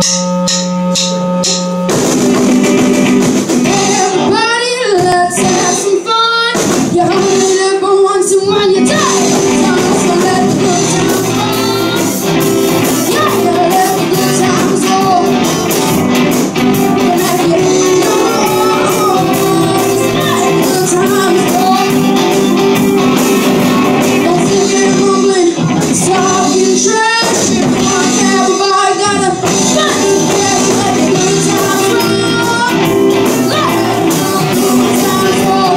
let's have some fun. You only live for once, and when you die, so let the good times roll. Yeah, let the good times roll. Let the good times roll. Don't sit there mumbling, talking trash. If you want everybody gotta fight. Yeah, let the good times roll. Let the good times roll.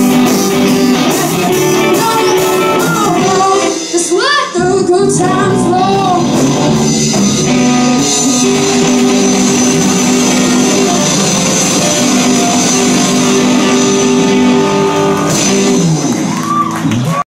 Times